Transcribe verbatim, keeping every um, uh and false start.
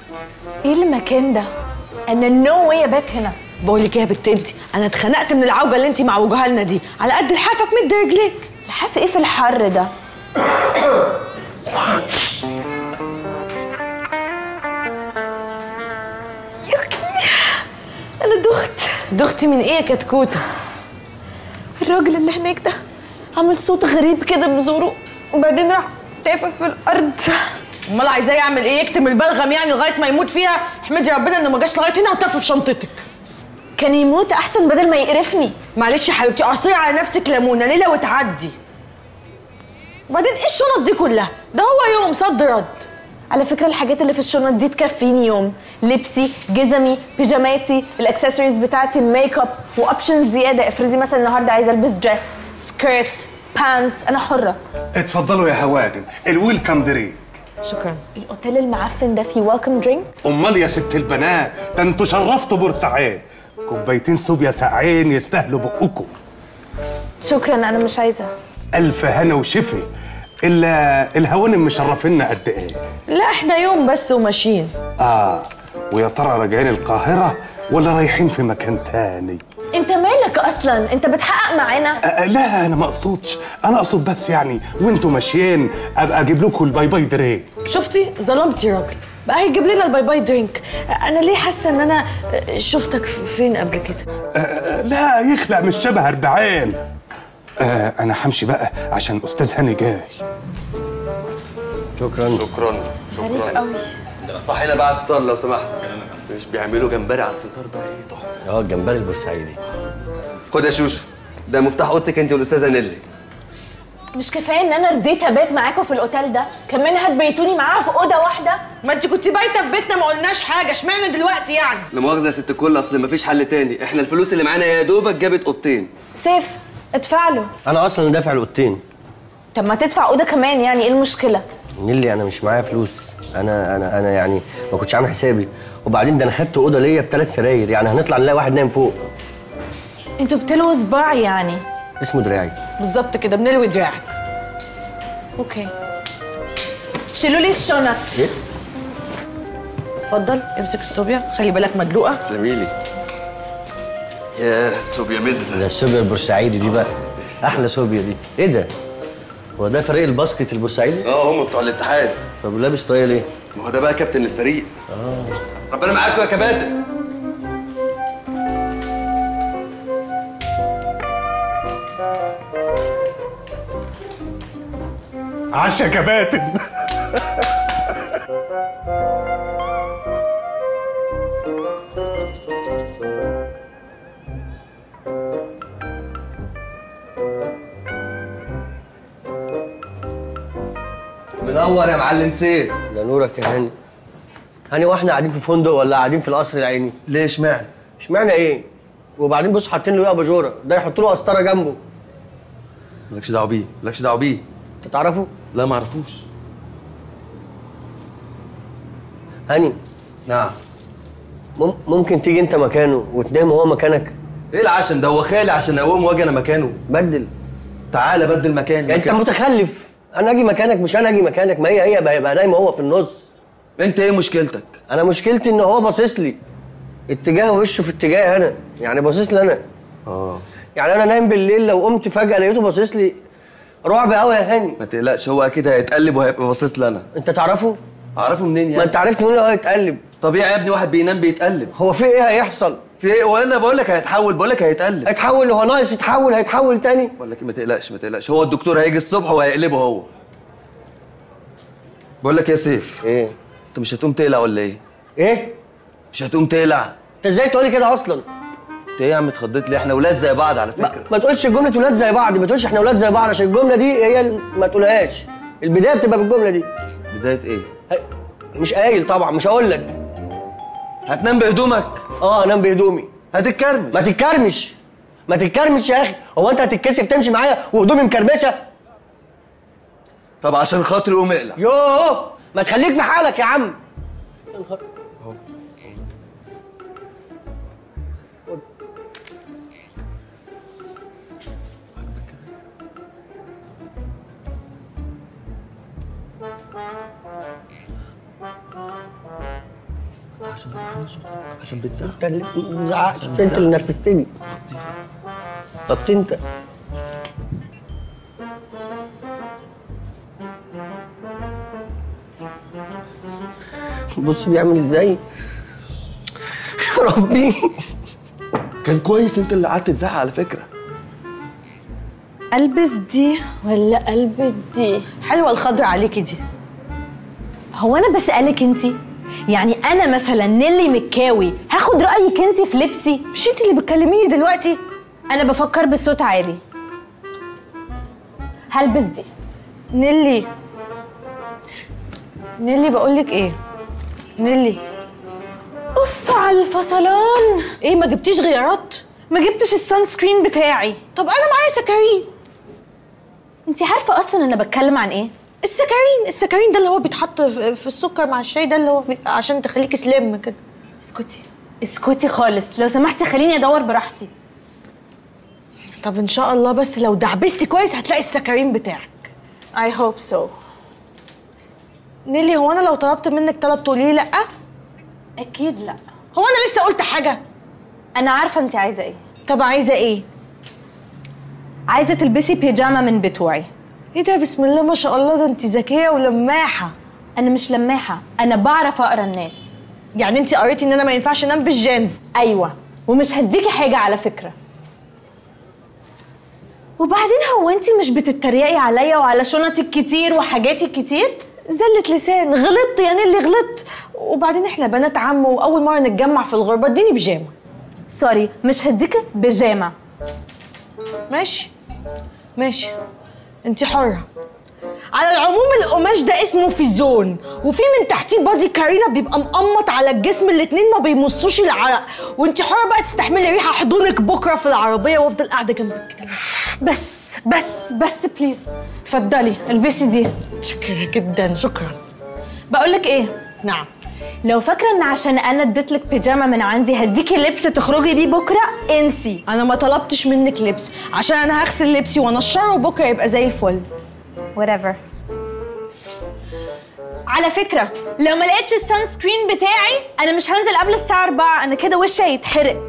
ايه المكان ده؟ انا نو واي ابات هنا. بقول لك ايه يا بت انت، انا اتخنقت من العوجه اللي انت معوجاها لنا دي، على قد لحافك مد رجليك. لحاف ايه في الحر ده؟ يوكي انا دخت. دختي من ايه يا كتكوته؟ الراجل اللي هناك ده عمل صوت غريب كده بزوره وبعدين راح تافه في الارض. امال عايزاه يعمل ايه؟ يكتم البلغم يعني لغايه ما يموت فيها؟ احمدي ربنا انه ما جاش لغايه هنا وتف في شنطتك. كان يموت احسن بدل ما يقرفني. معلش يا حبيبتي، اعصري على نفسك ليمونه ليله وتعدي. وبعدين ايه الشنط دي كلها؟ ده هو يوم صد رد. على فكره الحاجات اللي في الشنط دي تكفيني يوم. لبسي، جزمي، بيجاماتي، الاكسسوارز بتاعتي، الميك اب، واوبشنز زياده. افرضي مثلا النهارده عايزه البس دريس، سكيرت، بانتس، انا حره. اتفضلوا يا هوانم، الويلكم درينك. شكرا. الاوتيل المعفن ده فيه ويلكم درينك؟ امال يا ست البنات، ده انتوا شرفتوا بورسعيد. كوبايتين صوبيا ساعين يستاهلوا بقكم. شكرا انا مش عايزه. الف هنا وشفي. الا الهوانم مشرفينا قد ايه؟ لا احنا يوم بس وماشيين. اه ويا ترى راجعين القاهره ولا رايحين في مكان تاني؟ انت مالك اصلا؟ انت بتحقق معانا؟ أه لا انا ما اقصدش، انا اقصد بس يعني وانتوا ماشيين ابقى اجيب لكم الباي باي درينك. شفتي ظلمتي راجل، بقى هيجيب لنا الباي باي درينك. انا ليه حاسه ان انا شفتك فين قبل كده؟ أه لا يخلق مش شبه أربعين. أه انا همشي بقى عشان الاستاذ هاني جاي. شكرا شكرا شكرا قوي. صحينا بقى على الفطار لو سمحت. مش بيعملوا جمبري على الفطار بقى؟ ايه تحفه. اه الجمبري البورسعيدي. خد يا شوشو، ده مفتاح اوضتك انت والاستاذه نيلي. مش كفايه ان انا رديت ابات معاكم في الاوتيل ده، كمان هتبيتوني معاها في اوضه واحده؟ ما انت كنت بايته في بيتنا ما قلناش حاجه، اشمعنى دلوقتي يعني؟ لا مؤاخذه يا ست الكل، اصل مفيش حل تاني، احنا الفلوس اللي معانا يا دوبك جابت اوضتين. سيف ادفع له. انا اصلا دافع الاوضتين. طب ما تدفع اوضه كمان، يعني ايه المشكله؟ نيلي انا مش معايا فلوس، انا انا انا يعني ما كنتش عامل حسابي، وبعدين ده انا خدت اوضه ليا بثلاث سراير، يعني هنطلع نلاقي واحد نايم فوق. انتوا بتلووا صباع يعني. اسمه دراعي. بالظبط كده، بنلوي دراعك. اوكي شيلوا لي الشنط. ايه؟ اتفضل امسك الصوبيا، خلي بالك مدلوقه. زميلي يا صوبيا مزز. ده الصوبيا البورسعيدي دي بقى احلى صوبيا دي. ايه ده؟ هو ده فريق الباسكت البورسعيدي؟ اه هم بتوع الاتحاد. طب لابس طاقيه ليه؟ ما هو ده بقى كابتن الفريق. اه ربنا معاكم يا كباتن. عشا كباتن. منور يا معلم سيف. ده نورك يا هاني. هاني واحنا قاعدين في فندق ولا قاعدين في القصر العيني؟ ليه اشمعنى؟ اشمعنى ايه؟ وبعدين بص حاطين له ايه اباجوره، ده يحط له قسطره جنبه. مالكش دعوه بيه، مالكش دعوه بيه. انت تعرفه؟ لا ما اعرفوش. هاني. نعم. مم ممكن تيجي انت مكانه وتنام وهو مكانك؟ ايه العشم ده؟ هو خالي عشان اقوم واجي انا مكانه؟ بدل. تعالى بدل مكاني. يعني مكان. انت متخلف. انا اجي مكانك مش انا اجي مكانك، ما هي هي بقى نايم هو في النص. انت ايه مشكلتك؟ انا مشكلتي ان هو باصص لي اتجاه وشه في اتجاهي انا، يعني باصص لي انا. اه يعني انا نايم بالليل لو قمت فجاه لقيته باصص لي، رعب قوي يا هاني. ما تقلقش، هو اكيد هيتقلب وهيبقى باصص لي انا. انت تعرفه؟ اعرفه منين يعني؟ ما انت عرفت منين هو هيتقلب؟ طبيعي يا ابني، واحد بينام بيتقلب. هو في ايه هيحصل؟ في ايه؟ وانا بقول لك هيتحول، بقول لك هيتقلب. هيتحول؟ هو ناقص يتحول؟ هيتحول تاني؟ بقول لك ما تقلقش ما تقلقش، هو الدكتور هيجي الصبح وهيقلبه هو. بقول لك يا سيف. ايه؟ انت مش هتقوم تقلع ولا ايه؟ ايه؟ مش هتقوم تقلع؟ انت ازاي تقولي كده اصلا؟ انت ايه يا عم اتخضيت ليه؟ احنا ولاد زي بعض على فكره. ما, ما تقولش جمله ولاد زي بعض، ما تقولش احنا ولاد زي بعض، عشان الجمله دي هي ال- ما تقولهاش. البدايه بتبقى بالجمله دي. بدايه ايه؟ هي- مش قايل طبعا، مش هقول لك. هتنام بهدومك؟ اه انام بهدومي. هتتكرمش؟ ما تتكرمش، ما تتكرمش يا اخي. هو انت هتتكسف تمشي معايا وهدومي مكرمشه؟ طب عشان خاطري قوم اقلع. يوه ما تخليك في حالك يا عم. عشان عشان بتزعق. انت اللي ما تزعقش، انت اللي نرفزتني. غطي انت. بص بيعمل ازاي. يا ربي. كان كويس انت اللي قعدت تزعق على فكره. البس دي ولا البس دي؟ حلوه الخضر عليكي دي. هو انا بسالك انتي؟ يعني انا مثلا نيلي مكاوي هاخد رايك انتي في لبسي؟ مش انت اللي بتكلميني دلوقتي؟ انا بفكر بصوت عالي. هلبس دي. نيلي نيلي بقولك ايه؟ نيلي اوف على الفصلان. ايه ما جبتيش غيارات؟ ما جبتش السان سكرين بتاعي. طب انا معايا سكرين. انتي عارفه اصلا انا بتكلم عن ايه؟ السكرين السكرين ده اللي هو بيتحط في السكر مع الشاي، ده اللي هو بيبقى عشان تخليكي سليم كده. اسكتي اسكتي خالص لو سمحتي، خليني ادور براحتي. طب ان شاء الله بس لو دعبستي كويس هتلاقي السكرين بتاعك. I hope so. نيلي هو انا لو طلبت منك طلب تقولي لا؟ اكيد لا. هو انا لسه قلت حاجه؟ انا عارفه انتي عايزه ايه. طب عايزه ايه؟ عايزه تلبسي بيجاما من بتوعي. ايه ده بسم الله ما شاء الله، ده انت ذكيه ولماحه. انا مش لماحه، انا بعرف اقرا الناس. يعني انت قريتي ان انا ما ينفعش انام بالجينز؟ ايوه، ومش هديكي حاجه على فكره. وبعدين هو انتي مش بتتريقي عليا وعلى شنطي الكتير وحاجاتي الكتير؟ زلة لسان. غلطت يا نيلي غلطت. وبعدين احنا بنات عم واول مره نتجمع في الغربه، اديني بيجامه. سوري مش هديكي بيجامه. ماشي ماشي انت حره. على العموم القماش ده اسمه فيزون، وفي من تحتيه بادي كارينا بيبقى مقمط على الجسم، الاتنين ما بيمصوش العرق، وانت حره بقى تستحملي ريحه احضنك بكره في العربيه وافضل قاعده جنبك كده. بس بس بس بليز اتفضلي البسي دي. شكرا جدا شكرا. بقولك ايه؟ نعم. لو فاكره ان عشان انا اديتلك بيجاما من عندي هديكي لبس تخرجي بيه بكره، انسي. انا ما طلبتش منك لبس، عشان انا هغسل لبسي وانشره وبكره يبقى زي الفل. whatever. على فكره لو ما لقيتش السان سكرين بتاعي انا مش هنزل قبل الساعه أربعة، انا كده وشي هيتحرق.